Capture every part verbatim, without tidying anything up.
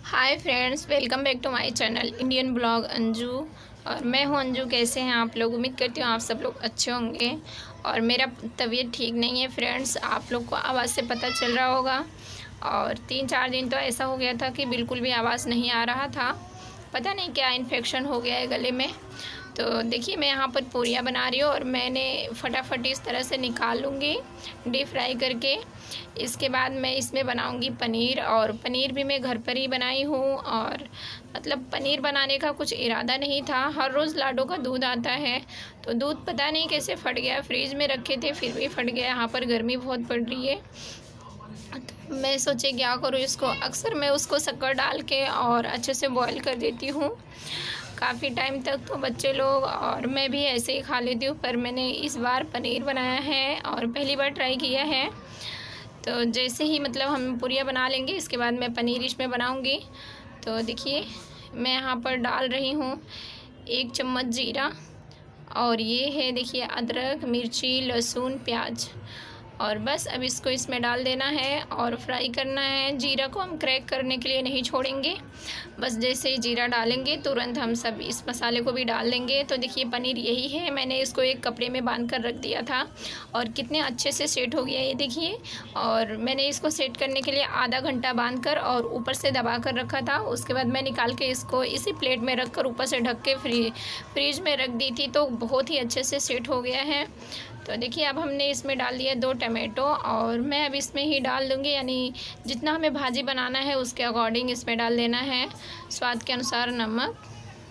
Hi friends, welcome back to my channel Indian blog Anju. और मैं हूं अंजू। कैसे हैं आप लोग? उम्मीद करती हूँ आप सब लोग अच्छे होंगे। और मेरा तबीयत ठीक नहीं है फ्रेंड्स, आप लोग को आवाज़ से पता चल रहा होगा। और तीन चार दिन तो ऐसा हो गया था कि बिल्कुल भी आवाज़ नहीं आ रहा था। पता नहीं क्या इन्फेक्शन हो गया है गले में। तो देखिए, मैं यहाँ पर पूरियाँ बना रही हूँ और मैंने फटाफट इस तरह से निकाल लूँगी डीप फ्राई करके। इसके बाद मैं इसमें बनाऊँगी पनीर, और पनीर भी मैं घर पर ही बनाई हूँ। और मतलब पनीर बनाने का कुछ इरादा नहीं था। हर रोज़ लाडो का दूध आता है, तो दूध पता नहीं कैसे फट गया। फ्रिज में रखे थे फिर भी फट गया। यहाँ पर गर्मी बहुत पड़ रही है, तो मैं सोचे क्या करूँ इसको। अक्सर मैं उसको शक्कर डाल के और अच्छे से बॉईल कर देती हूँ काफ़ी टाइम तक, तो बच्चे लोग और मैं भी ऐसे ही खा लेती हूँ। पर मैंने इस बार पनीर बनाया है और पहली बार ट्राई किया है। तो जैसे ही मतलब हम पूरियाँ बना लेंगे, इसके बाद मैं पनीर इसमें बनाऊँगी। तो देखिए, मैं यहाँ पर डाल रही हूँ एक चम्मच जीरा, और ये है देखिए अदरक, मिर्ची, लहसुन, प्याज। और बस अब इसको इसमें डाल देना है और फ्राई करना है। जीरा को हम क्रैक करने के लिए नहीं छोड़ेंगे, बस जैसे ही जीरा डालेंगे तुरंत हम सब इस मसाले को भी डाल देंगे। तो देखिए, पनीर यही है। मैंने इसको एक कपड़े में बांध कर रख दिया था और कितने अच्छे से सेट हो गया ये देखिए। और मैंने इसको सेट करने के लिए आधा घंटा बांध कर और ऊपर से दबा कर रखा था। उसके बाद मैं निकाल के इसको इसी प्लेट में रख कर ऊपर से ढक के फ्री फ्रीज में रख दी थी, तो बहुत ही अच्छे से सेट हो गया है। तो देखिए, अब हमने इसमें डाल दिया दो टमाटो, और मैं अब इसमें ही डाल दूँगी, यानी जितना हमें भाजी बनाना है उसके अकॉर्डिंग इसमें डाल देना है। स्वाद के अनुसार नमक,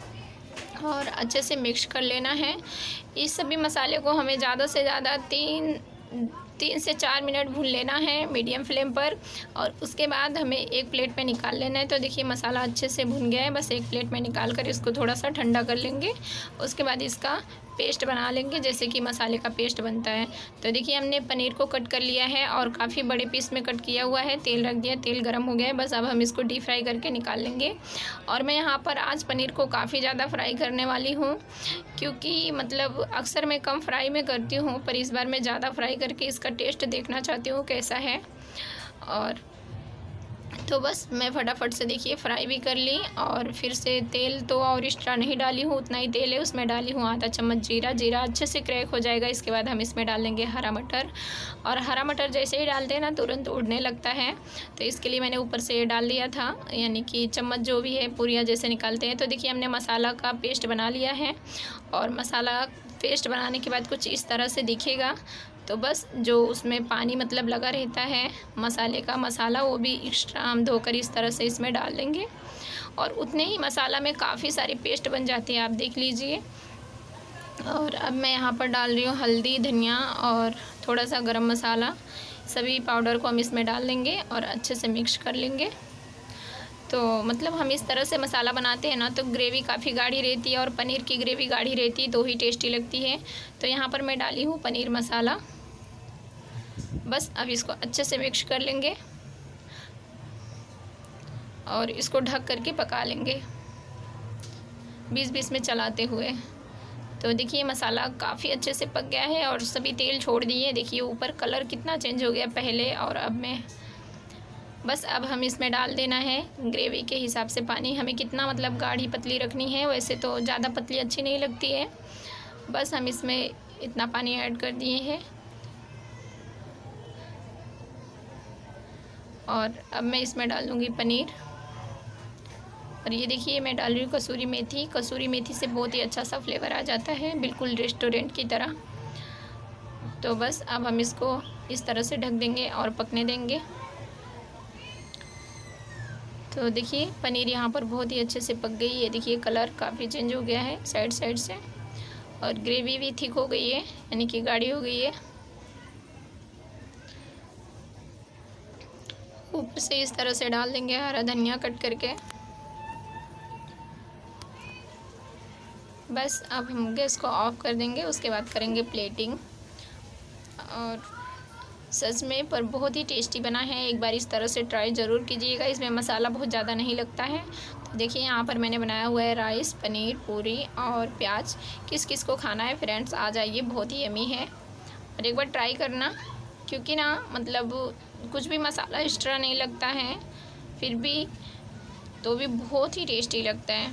और अच्छे से मिक्स कर लेना है। इस सभी मसाले को हमें ज़्यादा से ज़्यादा तीन तीन से चार मिनट भून लेना है मीडियम फ्लेम पर, और उसके बाद हमें एक प्लेट में निकाल लेना है। तो देखिए, मसाला अच्छे से भुन गया है। बस एक प्लेट में निकाल कर इसको थोड़ा सा ठंडा कर लेंगे। उसके बाद इसका पेस्ट बना लेंगे, जैसे कि मसाले का पेस्ट बनता है। तो देखिए, हमने पनीर को कट कर लिया है और काफ़ी बड़े पीस में कट किया हुआ है। तेल रख दिया, तेल गर्म हो गया है। बस अब हम इसको डीप फ्राई करके निकाल लेंगे। और मैं यहाँ पर आज पनीर को काफ़ी ज़्यादा फ्राई करने वाली हूँ, क्योंकि मतलब अक्सर मैं कम फ्राई में करती हूँ, पर इस बार मैं ज़्यादा फ्राई करके इसका टेस्ट देखना चाहती हूँ कैसा है। और तो बस मैं फटाफट से देखिए फ्राई भी कर ली, और फिर से तेल तो और एक्स्ट्रा नहीं डाली हूँ, उतना ही तेल है। उसमें डाली हूँ आधा चम्मच जीरा। जीरा अच्छे से क्रैक हो जाएगा। इसके बाद हम इसमें डाल देंगे हरा मटर, और हरा मटर जैसे ही डालते हैं ना तुरंत उड़ने लगता है, तो इसके लिए मैंने ऊपर से ये डाल दिया था, यानी कि चम्मच जो भी है पूरियाँ जैसे निकालते हैं। तो देखिए, हमने मसाला का पेस्ट बना लिया है, और मसाला पेस्ट बनाने के बाद कुछ इस तरह से दिखेगा। तो बस जो उसमें पानी मतलब लगा रहता है मसाले का मसाला, वो भी एक्स्ट्रा हम धोकर इस तरह से इसमें डाल देंगे, और उतने ही मसाला में काफ़ी सारी पेस्ट बन जाती है, आप देख लीजिए। और अब मैं यहाँ पर डाल रही हूँ हल्दी, धनिया और थोड़ा सा गरम मसाला। सभी पाउडर को हम इसमें डाल देंगे और अच्छे से मिक्स कर लेंगे। तो मतलब हम इस तरह से मसाला बनाते हैं ना, तो ग्रेवी काफ़ी गाढ़ी रहती है, और पनीर की ग्रेवी गाढ़ी रहती है तो ही टेस्टी लगती है। तो यहाँ पर मैं डाली हूँ पनीर मसाला। बस अब इसको अच्छे से मिक्स कर लेंगे और इसको ढक करके पका लेंगे बीच बीच में चलाते हुए। तो देखिए, मसाला काफ़ी अच्छे से पक गया है और सभी तेल छोड़ दिए। देखिए ऊपर कलर कितना चेंज हो गया पहले और अब में। बस अब हम इसमें डाल देना है ग्रेवी के हिसाब से पानी। हमें कितना मतलब गाढ़ी पतली रखनी है, वैसे तो ज़्यादा पतली अच्छी नहीं लगती है। बस हम इसमें इतना पानी ऐड कर दिए हैं, और अब मैं इसमें डाल दूँगी पनीर। और ये देखिए, मैं डाल रही हूँ कसूरी मेथी। कसूरी मेथी से बहुत ही अच्छा सा फ्लेवर आ जाता है, बिल्कुल रेस्टोरेंट की तरह। तो बस अब हम इसको इस तरह से ढक देंगे और पकने देंगे। तो देखिए, पनीर यहाँ पर बहुत ही अच्छे से पक गई है। देखिए कलर काफ़ी चेंज हो गया है साइड साइड से, और ग्रेवी भी थिक हो गई है, यानी कि गाढ़ी हो गई है। ऊपर से इस तरह से डाल देंगे हरा धनिया कट करके। बस अब हम गैस को ऑफ कर देंगे, उसके बाद करेंगे प्लेटिंग। और सच में पर बहुत ही टेस्टी बना है, एक बार इस तरह से ट्राई ज़रूर कीजिएगा। इसमें मसाला बहुत ज़्यादा नहीं लगता है। तो देखिए, यहाँ पर मैंने बनाया हुआ है राइस, पनीर, पूरी और प्याज। किस किस को खाना है फ्रेंड्स, आ जाइए, बहुत ही यमी है। और एक बार ट्राई करना, क्योंकि ना मतलब कुछ भी मसाला एक्स्ट्रा नहीं लगता है, फिर भी तो भी बहुत ही टेस्टी लगता है।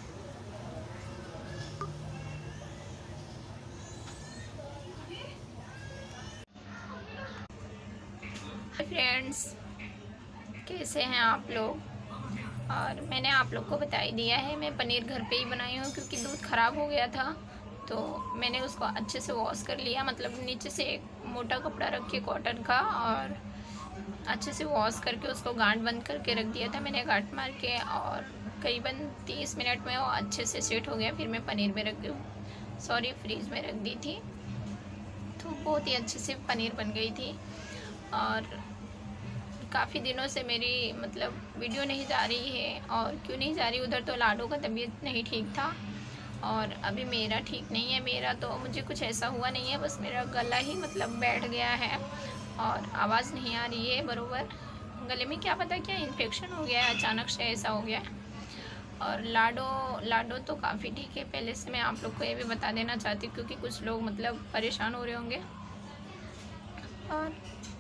फ्रेंड्स, कैसे हैं आप लोग? और मैंने आप लोग को बता ही दिया है, मैं पनीर घर पे ही बनाई हूँ क्योंकि दूध ख़राब हो गया था। तो मैंने उसको अच्छे से वॉश कर लिया, मतलब नीचे से एक मोटा कपड़ा रख के कॉटन का, और अच्छे से वॉश करके उसको गांठ बंद करके रख दिया था मैंने, गांठ मार के। और करीबन तीस मिनट में वो अच्छे से सेट हो गया। फिर मैं पनीर में रख सॉरी फ्रीज में रख दी थी, तो बहुत ही अच्छे से पनीर बन गई थी। और काफ़ी दिनों से मेरी मतलब वीडियो नहीं जा रही है, और क्यों नहीं जा रही, उधर तो लाडो का तबीयत नहीं ठीक था, और अभी मेरा ठीक नहीं है। मेरा तो मुझे कुछ ऐसा हुआ नहीं है, बस मेरा गला ही मतलब बैठ गया है और आवाज़ नहीं आ रही है बरोबर। गले में क्या पता क्या इन्फेक्शन हो गया है, अचानक से ऐसा हो गया है। और लाडो लाडो तो काफ़ी ठीक है। पहले से मैं आप लोग को ये भी बता देना चाहती हूँ क्योंकि कुछ लोग मतलब परेशान हो रहे होंगे। और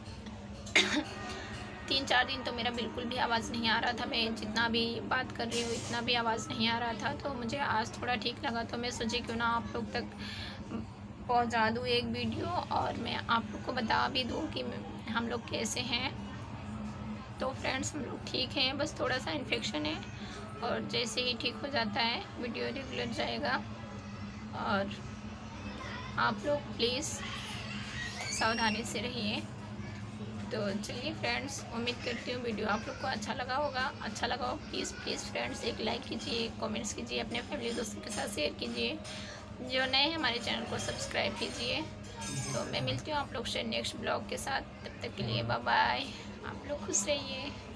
तीन चार दिन तो मेरा बिल्कुल भी आवाज़ नहीं आ रहा था, मैं जितना भी बात कर रही हूँ इतना भी आवाज़ नहीं आ रहा था। तो मुझे आज थोड़ा ठीक लगा, तो मैं सोची क्यों ना आप लोग तक पहुँचा दूँ एक वीडियो, और मैं आप लोग को बता भी दूँ कि हम लोग कैसे हैं। तो फ्रेंड्स, हम लोग ठीक हैं, बस थोड़ा सा इन्फेक्शन है, और जैसे ही ठीक हो जाता है वीडियो रेगुलर जाएगा। और आप लोग प्लीज़ सावधानी से रहिए। तो चलिए फ्रेंड्स, उम्मीद करती हूँ वीडियो आप लोग को अच्छा लगा होगा। अच्छा लगा हो प्लीज़ प्लीज़ फ्रेंड्स एक लाइक कीजिए, कमेंट्स कीजिए, अपने फैमिली दोस्तों के साथ शेयर कीजिए। जो नए हैं हमारे चैनल को सब्सक्राइब कीजिए। तो मैं मिलती हूँ आप लोग से नेक्स्ट ब्लॉग के साथ, तब तक के लिए बाय बाय। आप लोग खुश रहिए।